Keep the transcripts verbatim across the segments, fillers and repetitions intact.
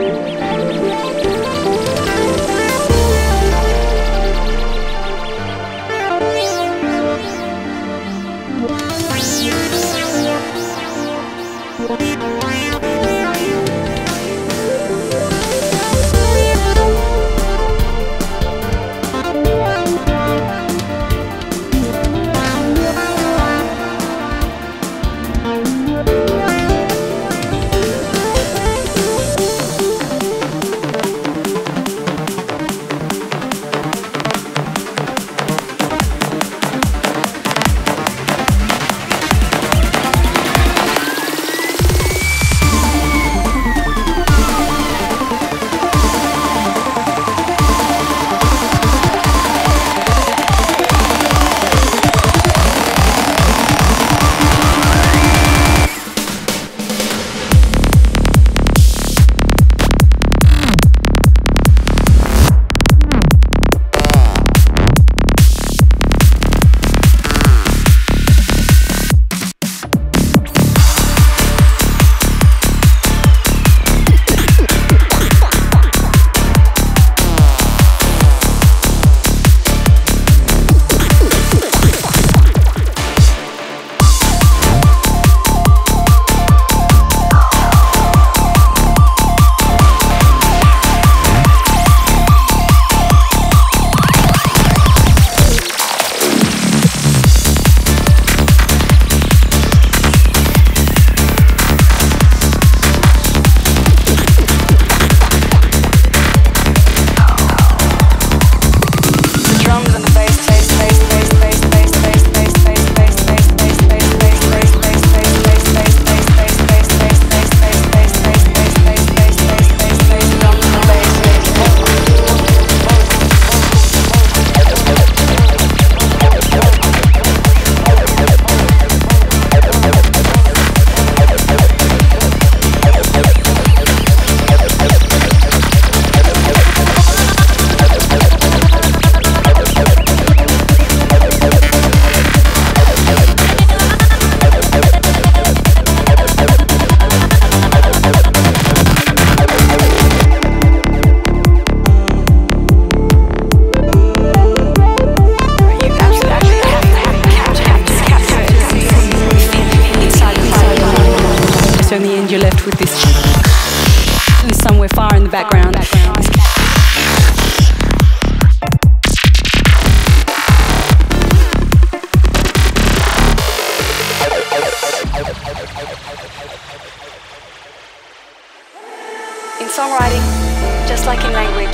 songwriting, just like in language,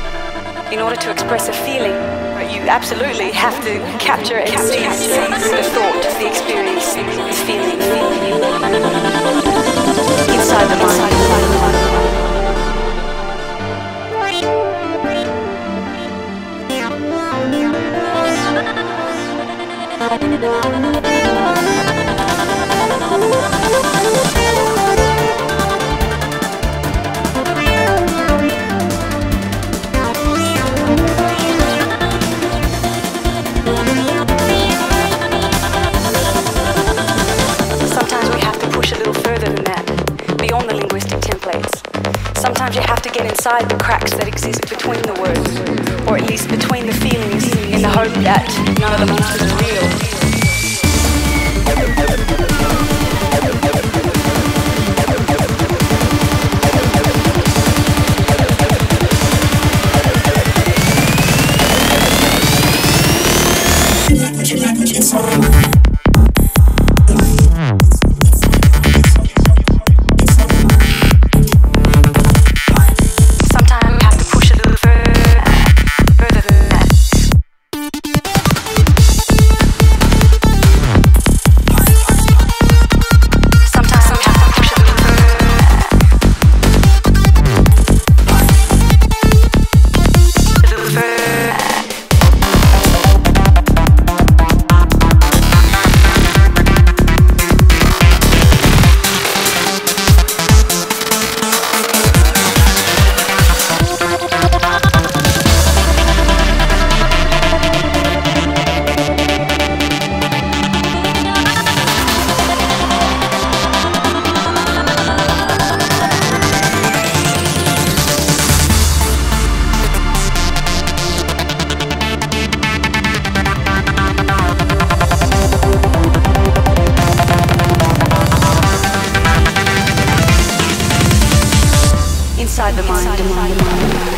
in order to express a feeling, you absolutely have to capture and seize the thought, the experience, the feeling inside the mind. Sometimes we have to push a little further than that, beyond the linguistic templates. Sometimes you have to get inside the cracks that exist between the words, or at least between the feelings, in the hope that none of the monsters are real. Bye. inside the mind.